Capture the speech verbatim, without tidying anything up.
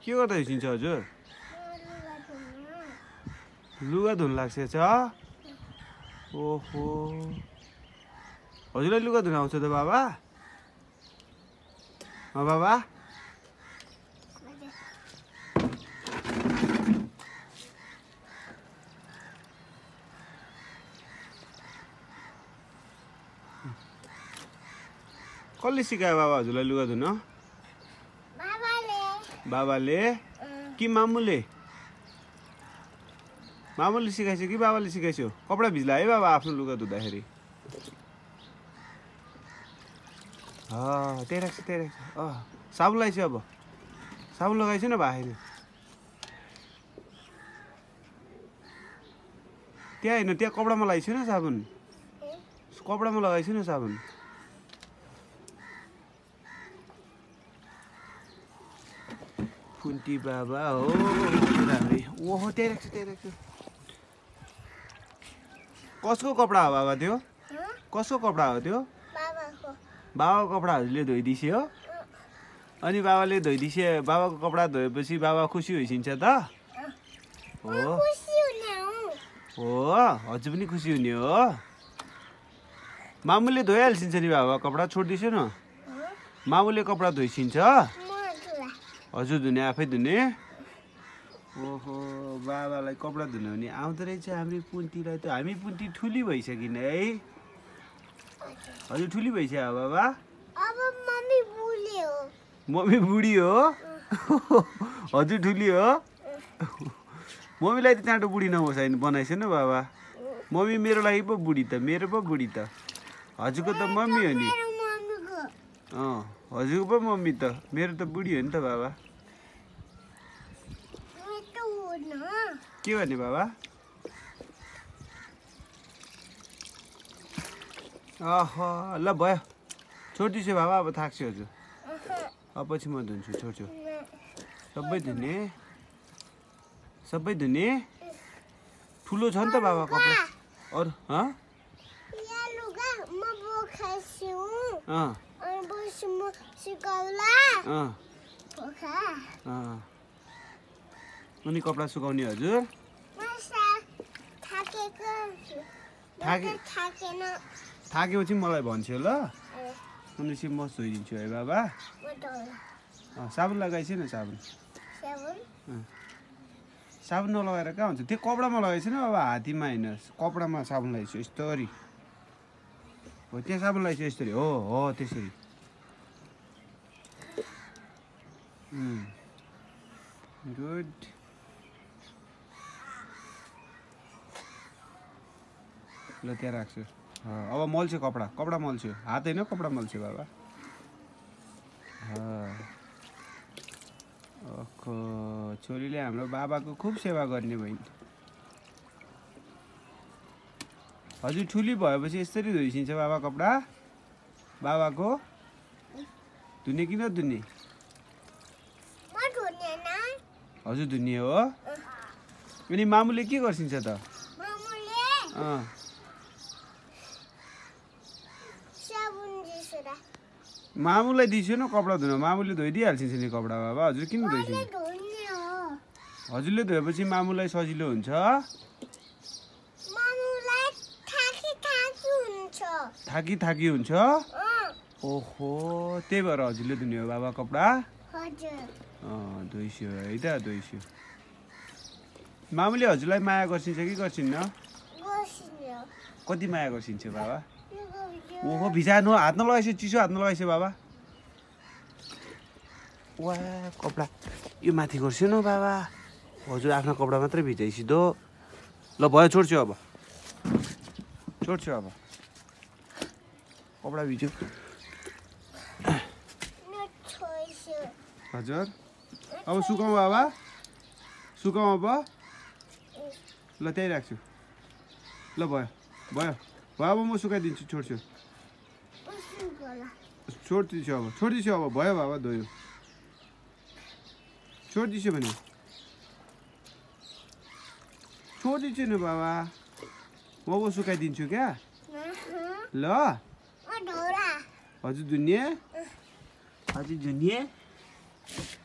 के गर्दै हिँड्छ हजुर? लुगा धुन लाग्छ छ? ओहो हजुरलाई लुगा धुन आउँछ त बाबा? अँ बाबा कसले सिकायो बाबा हजुरलाई लुगा धुन? बाबाले। बाबाले कि मामुले? मामुले सिकाइछ कि बाबाले सिकाइछ? कपडा भिज्ला है बाबा आफ्नो लुगा धुँदाखेरि? त्यही राख्छ त्यही राख्छ। अँ साबुन लगाइछ अब? साबुन लगाइछ न भाइले? त्यहाँ होइन त्यहाँ कपडामा लगाइछ न साबुन? कपडामा लगाइछ न साबुन? कुन्ती बाबा हो ओहो त्यही राख्छ त्यही राख्छ। कसको कपडा हो बाबा त्यो? कसको कपडा हो त्यो? बाबाको। बाबाको कपडा हजुरले धोइदिस्यो? अनि बाबाले धोइदिसे बाबाको कपडा धोएपछि बाबा खुसी भइसिन्छ त? हो हो हजुर पनि खुसी हुने हो। मामुले धोइहाल्छिन्छ नि बाबा कपडा छोडिदिन्छु न। मामुले कपडा धोइसिन्छ? हजुर धुने आफै धुने? ओहो बाबालाई कपडा धुन भने आउँदो रहेछ हामी पुन्तीलाई त। हामी पुन्ती ठुली भइसकिन है? हजुर ठुली भइसक्यो बाबा? अब मम्मी बुढी हो। मम्मी बुढी हो? हजुर ठुली हो? मम्मीलाई त चाँडो बुढी नबसाइन बनाइछ न बाबा। मम्मी मेरो लागि पो बुढी त मेरो पो बुढी त। हजुरको त मम्मी हो नि। अँ हजुरको पो मम्मी त मेरो त बुढी हो नि त बाबा। के गर्ने बाबा? अह ल भयो छोडिदिन्छु बाबा अब थाक्छु हजुर। अब पछि म धुन्छु छोड्छु। सबै धुने सबै धुने ठुलो छ नि त बाबा कपडा अरू? हँ अनि कपडा सुकाउने हजुर? थाकेपछि मलाई भन्छु ल। अनि म धोइदिन्छु है बाबा। साबुन लगाइछ न साबुन? साबुन नलगाएर कहाँ हुन्छ? त्यो कपडामा लगाइछ न बाबा हात्तीमा होइन कपडामा साबुन लगाइछु यस्तरी। हो त्यहाँ साबुन लगाइछु यस्तरी हो हो त्यसरी। गुड ल त्यहाँ राख्छु। अब मल्छु कपडा कपडा मल्छु हात होइन कपडा मल्छु बाबा। ओहो छोरीले हाम्रो बाबाको खुब सेवा गर्ने भइन्। हजुर ठुली भएपछि यसरी धोइसिन्छ बाबा कपडा? बाबाको धुने कि नधुने? हजुर धुने हो? अनि मामुले के गर्छिन्छ त? अँ मामुलाई दिन्छु न कपडा धुन। मामुले धोइदिइहाल्छिन्छ नि कपडा बाबा। हजुर किन धोइसिन्छ? हजुरले धोएपछि मामुलाई सजिलो हुन्छ। थाकी थाकी हुन्छ? ओहो त्यही भएर हजुरले धुने हो बाबा कपडा? अँ धोइस्यो है त धोइस्यो। मामुले हजुरलाई माया गर्छिन्छ कि गर्छिन्न? कति माया गर्छिन्छ बाबा? ओहो भिजानु हात नलगाइछ चिसो हात नलगाइछ बाबा। वा कपडा यो माथि गर्छु न बाबा। हजुर आफ्नो कपडा मात्रै भिजाइछि दो। ल भयो छोड्छु अब छोड्छु अब कपडा भिज्यो। हजुर अब सुकाउँ बाबा सुकाउँ अब? ल त्यही राख्छु। ल भयो भयो भयो अब म सुकाइदिन्छु छोड्छु छोडिदिन्छु अब छोडिदिन्छु अब भयो बाबा धोयो छोडिदिन्छु भने छोडिदिन्छु नि बाबा म अब सुकाइदिन्छु क्या। ल हजुर धुनिए हजुर धुनिए